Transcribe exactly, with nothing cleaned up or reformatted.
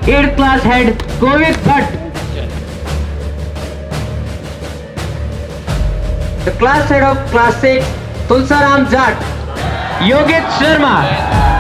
eighth class head Kovik Bhatt. The class head of class six Tulsaram Jat Yogit Sharma.